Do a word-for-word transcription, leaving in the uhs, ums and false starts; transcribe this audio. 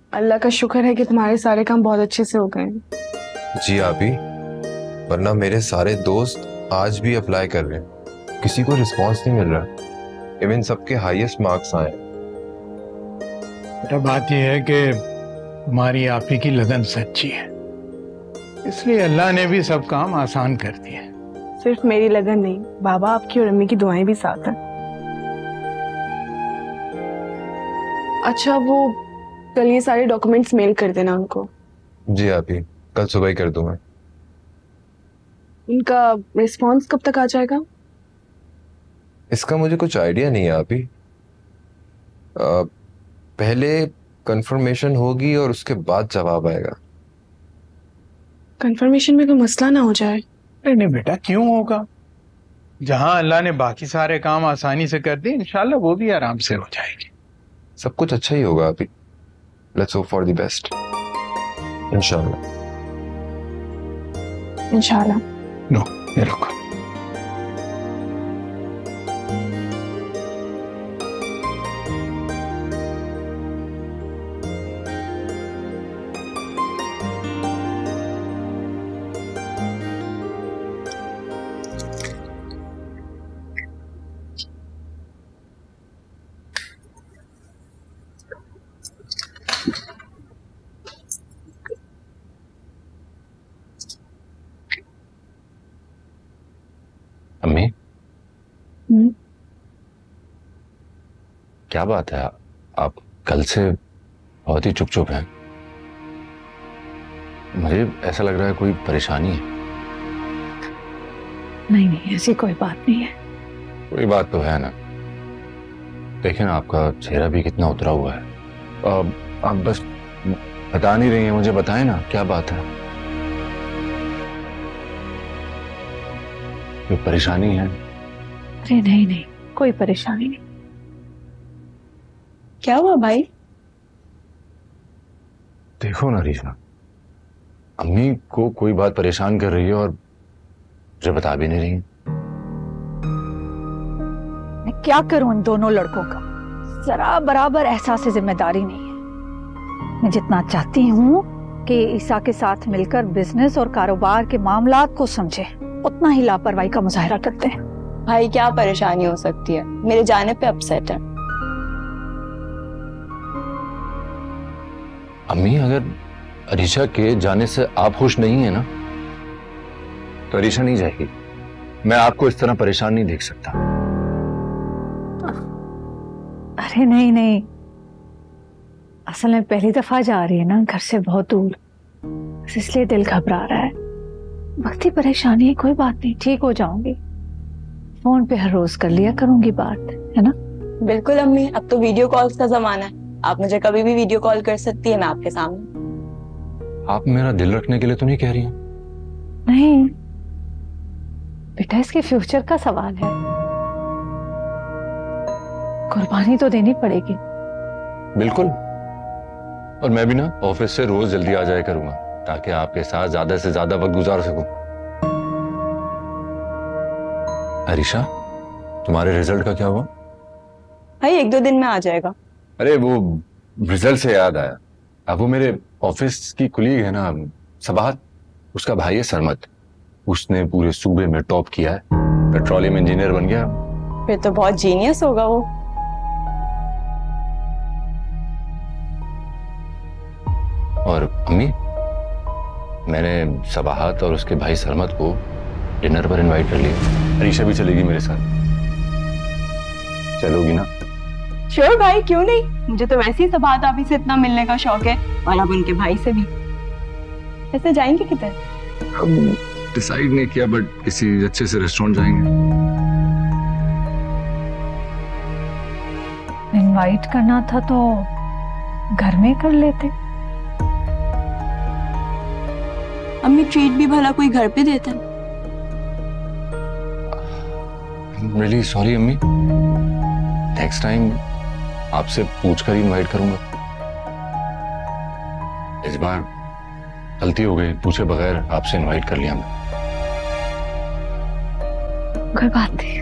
अल्लाह का शुक्र है कि तुम्हारे सारे काम बहुत अच्छे से हो गए। जी आबी, वरना मेरे सारे दोस्त आज भी अप्लाई कर रहे हैं, किसी को रिस्पांस नहीं मिल रहा। इवन सबके हाईएस्ट मार्क्स आए। बेटा बात यह है कि तुम्हारी आपी की लगन सच्ची है, इसलिए अल्लाह ने भी सब काम आसान कर दिए। सिर्फ मेरी लगन नहीं, बाबा आपकी और अम्मी की दुआएं भी साथ हैं। अच्छा, वो कल ये सारे डॉक्यूमेंट्स मेल कर देना उनको। जी आबी, कल सुबह ही कर दूंगा। इनका रिस्पांस कब तक आ जाएगा? इसका मुझे कुछ आइडिया नहीं है आबी। आ, पहले कंफर्मेशन होगी और उसके बाद जवाब आएगा। कंफर्मेशन में कोई मसला ना हो जाए। अरे नहीं बेटा, क्यों होगा? जहां अल्लाह ने बाकी सारे काम आसानी से कर दिए, इंशाल्लाह वो भी आराम से हो जाएगी। सब कुछ अच्छा ही होगा अभी। Let's hope for the best. इंशाल्लाह इंशाल्लाह। नो, ये रुको। अम्मी, हम्म क्या बात है, आप कल से बहुत ही चुप चुप हैं। मुझे ऐसा लग रहा है कोई परेशानी है। नहीं नहीं, ऐसी कोई बात नहीं है। कोई बात तो है ना। देखिए ना, आपका चेहरा भी कितना उतरा हुआ है। अब आप बस बता नहीं रही हैं, मुझे बताएं ना क्या बात है, कोई परेशानी है? अरे नहीं नहीं, कोई परेशानी नहीं। क्या हुआ भाई? देखो ना रीशा, अम्मी को कोई बात परेशान कर रही है और मुझे बता भी नहीं रही। मैं क्या करूं इन दोनों लड़कों का? जरा बराबर एहसास जिम्मेदारी नहीं है। मैं जितना चाहती हूँ कि ईसा के साथ मिलकर बिजनेस और कारोबार के मामलात को समझे, उतना ही लापरवाही का मुजाहरा करते हैं। भाई क्या परेशानी हो सकती है? मेरे जाने पे अपसेट है। अम्मी, अगर अरीशा के जाने से आप खुश नहीं है ना, तो अरीशा नहीं जाएगी। मैं आपको इस तरह परेशान नहीं देख सकता। अरे नहीं नहीं, असल में पहली दफा जा रही है ना घर से बहुत दूर, इसलिए दिल घबरा रहा है। वक्ती परेशानी है, कोई बात नहीं, ठीक हो जाऊंगी। फोन पे हर रोज कर लिया करूंगी बात, है ना? बिल्कुल अम्मी, अब तो वीडियो कॉल्स का जमाना है। आप मुझे कभी भी वीडियो कॉल कर सकती है, मैं आपके सामने। आप मेरा दिल रखने के लिए तो नहीं कह रही हैं? नहीं बेटा, इसके फ्यूचर का सवाल है, कुर्बानी तो देनी पड़ेगी। बिल्कुल, और मैं भी ना ऑफिस से रोज जल्दी आ जाया करूंगा ताकि आपके साथ ज्यादा से ज्यादा वक्त गुजार सकूं। अरीशा, तुम्हारे रिजल्ट का क्या हुआ? भाई एक दो दिन में आ जाएगा। अरे वो रिजल्ट से याद आया, अब वो मेरे ऑफिस की कुलीग है ना सबाहत, उसका भाई है सरमत, उसने पूरे सूबे में टॉप किया है, पेट्रोलियम इंजीनियर बन गया। फिर तो बहुत जीनियस होगा वो। और अम्मी, मैंने सबाहत और उसके भाई सरमत को डिनर पर इनवाइट कर लिया। अरीशा भी चलेगी मेरे साथ, चलोगी ना? श्योर भाई, क्यों नहीं। मुझे तो वैसे ही सबाहत अभी से इतना मिलने का शौक है, और अब उनके भाई से भी। ऐसे जाएंगे किधर? हम डिसाइड नहीं किया, बट किसी अच्छे से रेस्टोरेंट जाएंगे। इनवाइट करना था तो घर में कर लेते। अम्मी ट्रीट भी भला कोई घर पे देता है? रियली सॉरी अम्मी, नेक्स्ट टाइम आपसे पूछकर ही इनवाइट करूंगा। इस बार गलती हो गई, पूछे बगैर आपसे इनवाइट कर लिया मैं। कोई बात नहीं।